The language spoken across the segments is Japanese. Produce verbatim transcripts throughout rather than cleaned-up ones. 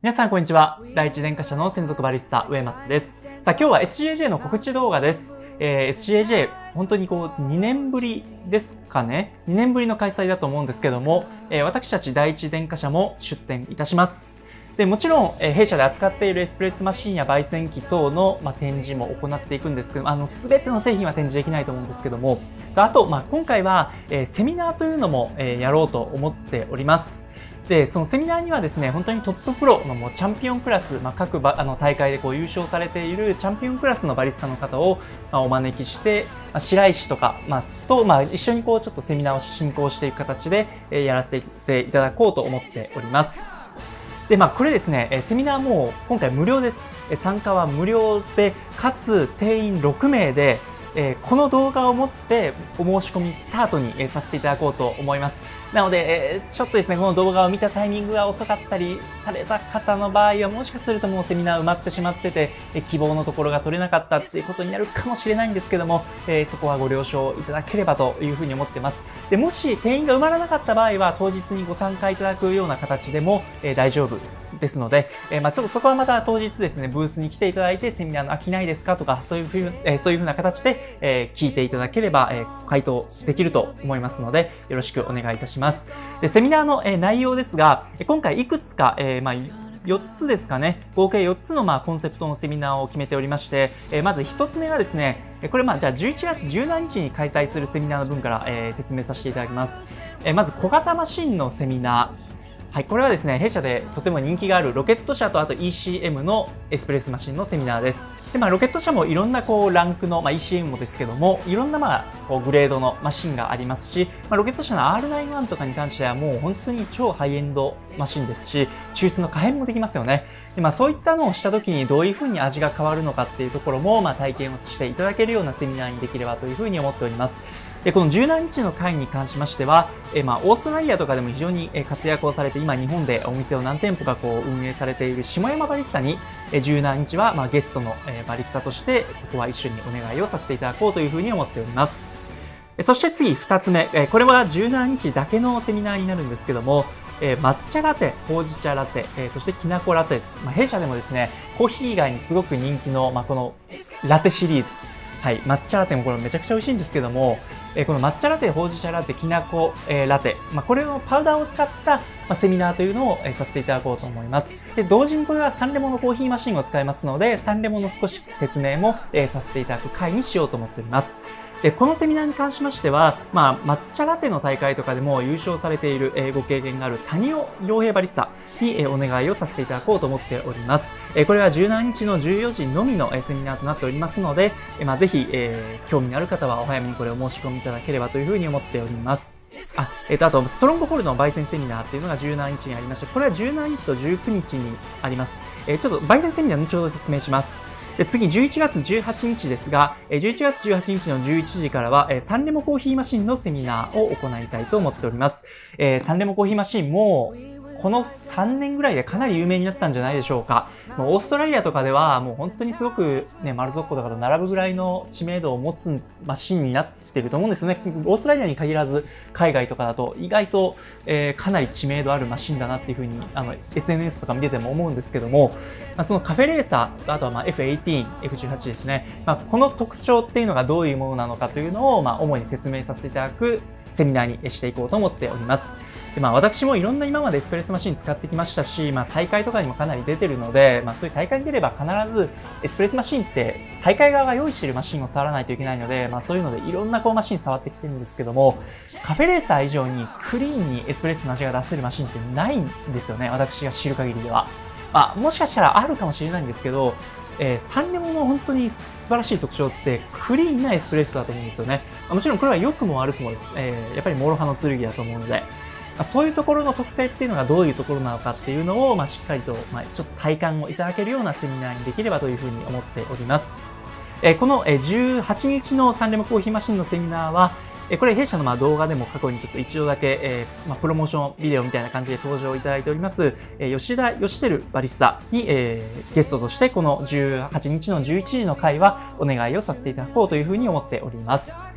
皆さんこんにちは。第一電化社の専属バリスタ上松です。さあ今日は エスシーエージェー の告知動画です。えー、エスシーエージェー 本当にこうにねんぶりですかね。にねんぶりの開催だと思うんですけども、えー、私たち第一電化社も出展いたします。でもちろん、えー、弊社で扱っているエスプレッソマシンや焙煎機等の、まあ、展示も行っていくんですけど、あの全ての製品は展示できないと思うんですけども、あと、まあ、今回は、えー、セミナーというのも、えー、やろうと思っております。で、そのセミナーにはですね、本当にトッププロのもうチャンピオンクラス、まあ、各ばあの大会でこう優勝されているチャンピオンクラスのバリスタの方を、まあ、お招きして、まあ、白石とか、まあ、と、まあ、一緒にこうちょっとセミナーを進行していく形で、えー、やらせていただこうと思っております。で、まあ、これですね、セミナーも今回無料です。参加は無料で、かつ定員ろくめいで、えー、この動画をもってお申し込みスタートに、えー、させていただこうと思います。なので、えー、ちょっとですね、この動画を見たタイミングが遅かったりされた方の場合は、もしかするともうセミナー埋まってしまってて、えー、希望のところが取れなかったっていうことになるかもしれないんですけども、えー、そこはご了承いただければというふうに思ってます。で、もし定員が埋まらなかった場合は、当日にご参加いただくような形でも、えー、大丈夫ですので、えー、まあちょっとそこはまた当日ですね、ブースに来ていただいて、セミナーの空きないですかとか、そういうふう、えー、そういうふうな形で、えー、聞いていただければ、えー、回答できると思いますので、よろしくお願いいたします。で、セミナーの、えー、内容ですが、今回いくつか、えー、まあよっつですかね。合計よっつのまあコンセプトのセミナーを決めておりまして、えー、まずひとつめがですね、これまあじゃあじゅういちがつじゅうしちにちに開催するセミナーの分から、えー、説明させていただきます。えー、まず小型マシンのセミナー。はい、これはですね、弊社でとても人気があるロケット社とあと イーシーエム のエスプレッソマシンのセミナーです。で、まあ、ロケット社もいろんなこうランクの、まあ、イーシーエム もですけども、いろんなまあこうグレードのマシンがありますし、まあ、ロケット社の アールナインティーワン とかに関してはもう本当に超ハイエンドマシンですし、抽出の可変もできますよね。で、まあ、そういったのをした時にどういう風に味が変わるのかっていうところも、まあ、体験をしていただけるようなセミナーにできればという風に思っております。で、このじゅうしちにちの会に関しましては、えまあ、オーストラリアとかでも非常に活躍をされて、今日本でお店を何店舗かこう運営されている下山バリスタに、じゅうしちにちはまあゲストのバリスタとして、ここは一緒にお願いをさせていただこうというふうに思っております。そして次、二つ目。これはじゅうしちにちだけのセミナーになるんですけども、えー、抹茶ラテ、ほうじ茶ラテ、えー、そしてきなこラテ、まあ、弊社でもですね、コーヒー以外にすごく人気の、まあ、このラテシリーズ、はい、抹茶ラテもこれめちゃくちゃ美味しいんですけども、えー、この抹茶ラテ、ほうじ茶ラテ、きなこ、えー、ラテ、まあ、これのパウダーを使った、まあ、セミナーというのを、えー、させていただこうと思います。で、同時にこれはサンレモのコーヒーマシンを使いますので、サンレモの少し説明も、えー、させていただく回にしようと思っております。で、このセミナーに関しましては、まあ、抹茶ラテの大会とかでも優勝されている、えー、ご経験がある谷尾良平バリスタに、えー、お願いをさせていただこうと思っております。えー、これはじゅうしちにちのじゅうよじのみの、えー、セミナーとなっておりますので、えーまあ、ぜひ、えー、興味のある方はお早めにこれを申し込みいただければというふうに思っております。あ、えっ、ー、と、あと、ストロングホールの焙煎セミナーっていうのがじゅうしちにちにありまして、これはじゅうしちにちとじゅうくにちにあります。えー、ちょっと焙煎セミナー後ほど説明します。で、次、じゅういちがつじゅうはちにちですが、じゅういちがつじゅうはちにちのじゅういちじからは、サンレモコーヒーマシンのセミナーを行いたいと思っております。えー、サンレモコーヒーマシンも、このさんねんぐらいでかなり有名になったんじゃないでしょうか。もうオーストラリアとかではもう本当にすごくね、マルゾッコとかと並ぶぐらいの知名度を持つマシンになってると思うんですよね。オーストラリアに限らず海外とかだと意外と、えー、かなり知名度あるマシンだなっていうふうにあの エスエヌエス とか見てても思うんですけども、まあ、そのカフェレーサーとあとはまあ エフエイティーン、エフじゅうはち ですね。まあ、この特徴っていうのがどういうものなのかというのをまあ主に説明させていただくセミナーにしていこうと思っております。で、まあ、私もいろんな今までエスプレッソマシン使ってきましたし、まあ、大会とかにもかなり出てるので、まあ、そういう大会に出れば必ずエスプレッソマシンって大会側が用意しているマシンを触らないといけないので、まあ、そういうのでいろんなこうマシン触ってきてるんですけども、カフェレーサー以上にクリーンにエスプレッソの味が出せるマシンってないんですよね。私が知る限りでは。まあ、もしかしたらあるかもしれないんですけど、えー、サンレモの本当に素晴らしい特徴ってクリーンなエスプレッソだと思うんですよね。もちろんこれは良くも悪くもです。えー、やっぱり諸刃の剣だと思うので、そういうところの特性っていうのがどういうところなのかっていうのを、まあ、しっかりと、まあ、ちょっと体感をいただけるようなセミナーにできればというふうに思っております。えー、このじゅうはちにちのサンレモコーヒーマシンのセミナーは、これ弊社のまあ動画でも過去にちょっと一度だけ、えーまあ、プロモーションビデオみたいな感じで登場いただいております、えー、吉田義輝バリスタに、えー、ゲストとしてこのじゅうはちにちのじゅういちじの回はお願いをさせていただこうというふうに思っております。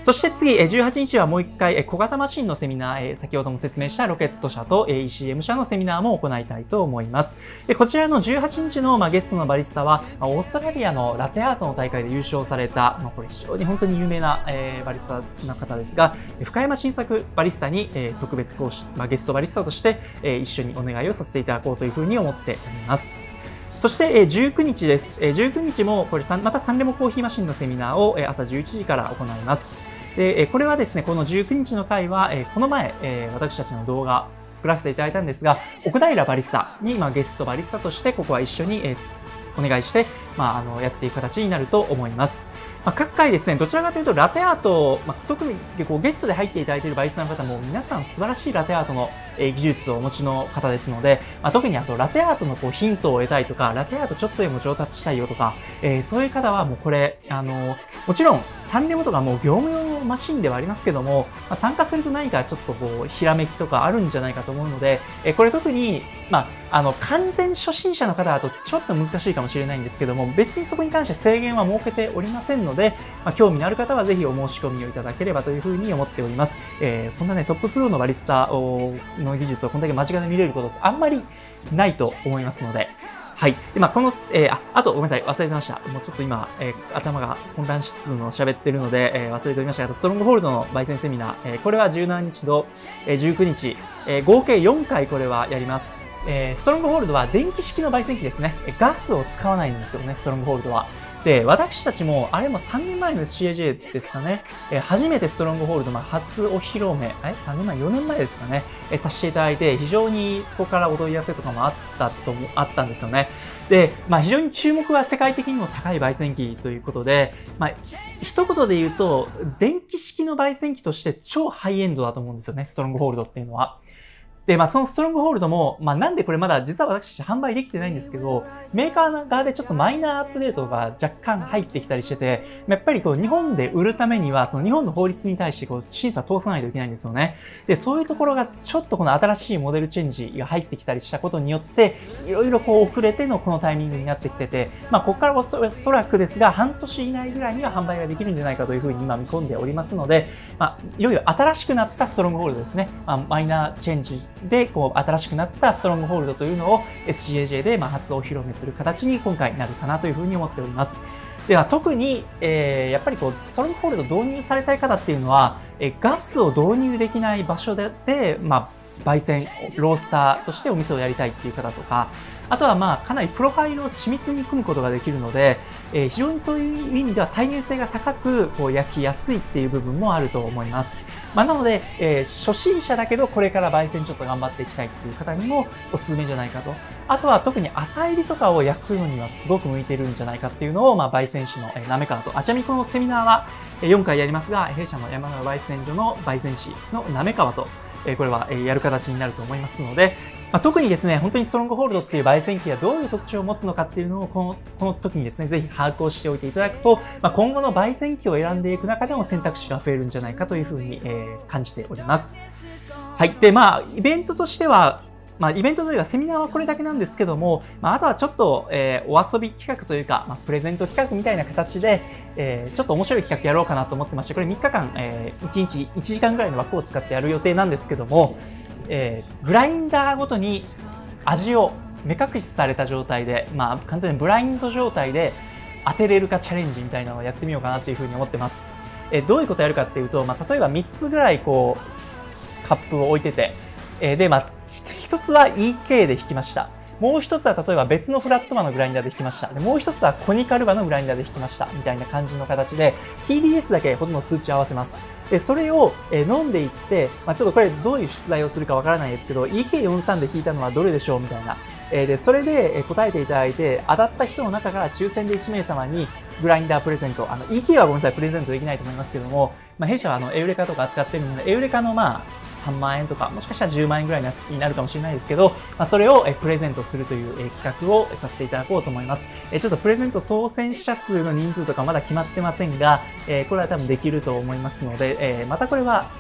そして次、じゅうはちにちはもう一回、小型マシンのセミナー、先ほども説明したロケット社と イーシーエム 社のセミナーも行いたいと思います。でこちらのじゅうはちにちのゲストのバリスタは、オーストラリアのラテアートの大会で優勝された、これ非常に本当に有名なバリスタの方ですが、深山晋作バリスタに特別講師、ゲストバリスタとして一緒にお願いをさせていただこうというふうに思っております。そしてじゅうくにちです。じゅうくにちもこれまたサンレモコーヒーマシンのセミナーを朝じゅういちじから行います。で、これはですね、このじゅうくにちの回は、この前、私たちの動画作らせていただいたんですが、奥平バリスタに、まあ、ゲストバリスタとして、ここは一緒にお願いして、まあ、あの、やっていく形になると思います。まあ、各回ですね、どちらかというとラテアート、まあ、特にこうゲストで入っていただいているバリスタの方も皆さん素晴らしいラテアートの技術をお持ちの方ですので、まあ、特にあとラテアートのこうヒントを得たいとか、ラテアートちょっとでも上達したいよとか、えー、そういう方はもうこれ、あの、もちろんサンレモとかもう業務用のマシンではありますけども、まあ、参加すると何かちょっとこう、ひらめきとかあるんじゃないかと思うので、えー、これ特に、まあ、あの、完全初心者の方だとちょっと難しいかもしれないんですけども、別にそこに関して制限は設けておりませんので、まあ、興味のある方はぜひお申し込みをいただければというふうに思っております。えー、こんなね、トッププロのバリスタの技術をこんだけ間近で見れることってあんまりないと思いますので、はい。で、まあ、この、えー、あ、あと、ごめんなさい。忘れてました。もうちょっと今、えー、頭が混乱しつつの喋ってるので、えー、忘れておりましたが、ストロングホールドの焙煎セミナー、えー、これはじゅうしちにちと、えー、じゅうくにち、えー、合計よんかいこれはやります。えー、ストロングホールドは電気式の焙煎機ですね。ガスを使わないんですよね、ストロングホールドは。で、私たちも、あれもさんねんまえの エスシーエージェー ですかね、えー、初めてストロングホールド、まあ、初お披露目、え、さんねんまえ、よねんまえですかね、えー、させていただいて、非常にそこからお問い合わせとかもあったとも、あったんですよね。で、まあ、非常に注目は世界的にも高い焙煎機ということで、まあ、一言で言うと、電気式の焙煎機として超ハイエンドだと思うんですよね、ストロングホールドっていうのは。で、まあ、そのストロングホールドも、まあ、なんでこれまだ実は私たち販売できてないんですけど、メーカー側でちょっとマイナーアップデートが若干入ってきたりしてて、やっぱりこう、日本で売るためには、その日本の法律に対してこう、審査通さないといけないんですよね。で、そういうところがちょっとこの新しいモデルチェンジが入ってきたりしたことによって、いろいろこう、遅れてのこのタイミングになってきてて、まあ、ここからおそらくですが、半年以内ぐらいには販売ができるんじゃないかというふうに今見込んでおりますので、まあ、いよいよ新しくなったストロングホールドですね。まあ、マイナーチェンジで、こう、新しくなったストロングホールドというのを エスシーエージェー でまあ初お披露目する形に今回なるかなというふうに思っております。では特に、えー、やっぱりこうストロングホールド導入されたい方っていうのは、えー、ガスを導入できない場所で、でまあ、焙煎、ロースターとしてお店をやりたいっていう方とか、あとはまあかなりプロファイルを緻密に組むことができるので、えー、非常にそういう意味では再現性が高くこう焼きやすいっていう部分もあると思います。まあ、なので、えー、初心者だけどこれから焙煎ちょっと頑張っていきたいっていう方にもおすすめじゃないかと。あとは特に浅入りとかを焼くのにはすごく向いてるんじゃないかっていうのを、まあ、焙煎士の、えー、なめかわと、あちなみにこのセミナーはよんかいやりますが、弊社の山川焙煎所の焙煎士のなめかわと、えー、これは、えー、やる形になると思いますので、まあ、特にですね、本当にストロングホールドっていう焙煎機がどういう特徴を持つのかっていうのをこの、この時にですね、ぜひ把握をしておいていただくと、まあ、今後の焙煎機を選んでいく中でも選択肢が増えるんじゃないかというふうに、えー、感じております。はい。で、まあ、イベントとしては、まあ、イベントというかセミナーはこれだけなんですけども、まあ、あとはちょっと、えー、お遊び企画というか、まあ、プレゼント企画みたいな形で、えー、ちょっと面白い企画やろうかなと思ってまして、これみっかかん、えー、いちにちいちじかんぐらいの枠を使ってやる予定なんですけども、えー、グラインダーごとに味を目隠しされた状態で、まあ、完全にブラインド状態で当てれるかチャレンジみたいなのをやってみようかなというふうに思ってます。えー、どういうことをやるかっていうと、まあ、例えばみっつぐらいこう、カップを置いてて、えー、で、まあ、ひとつは イーケー で引きました。もう一つは例えば別のフラットマのグラインダーで引きました。でもう一つはコニカルバのグラインダーで引きました。みたいな感じの形で ティーディーエス だけほとんど数値合わせます。で、それを、えー、飲んでいって、まあ、ちょっとこれどういう出題をするかわからないですけど、イーケーよんじゅうさん で引いたのはどれでしょうみたいな。えー、で、それで、えー、答えていただいて、当たった人の中から抽選でいちめいさまにグラインダープレゼント。あの、イーケー はごめんなさい、プレゼントできないと思いますけども、まあ、弊社はあの、エウレカとか扱ってるので、エウレカのまあ、さんまんえんとか、もしかしたらじゅうまんえんぐらいになるかもしれないですけど、まあ、それをプレゼントするという企画をさせていただこうと思います。ちょっとプレゼント当選者数の人数とかまだ決まってませんが、これは多分できると思いますので、またこれは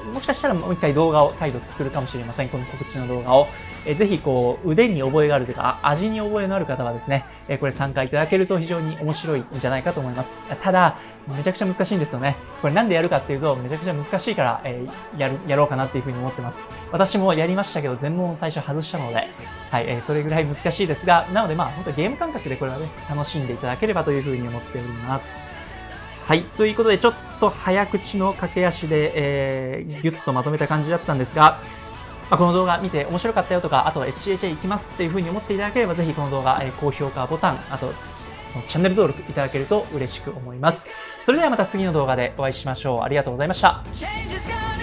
もしかしたらもう一回動画を再度作るかもしれません。この告知の動画を。えー、ぜひこう、腕に覚えがあるというか、味に覚えのある方はですね、えー、これ参加いただけると非常に面白いんじゃないかと思います。ただ、めちゃくちゃ難しいんですよね。これなんでやるかっていうと、めちゃくちゃ難しいから、えー、やる、やろうかなっていうふうに思ってます。私もやりましたけど、全問を最初外したので、はい、えー、それぐらい難しいですが、なのでまあ、本当ゲーム感覚でこれはね、楽しんでいただければというふうに思っております。はい。ということで、ちょっと早口の駆け足で、えー、ぎゅっとまとめた感じだったんですが、まあ、この動画見て面白かったよとか、あとは エスシーエイチエー 行きますっていう風に思っていただければ、ぜひこの動画、えー、高評価ボタン、あと、チャンネル登録いただけると嬉しく思います。それではまた次の動画でお会いしましょう。ありがとうございました。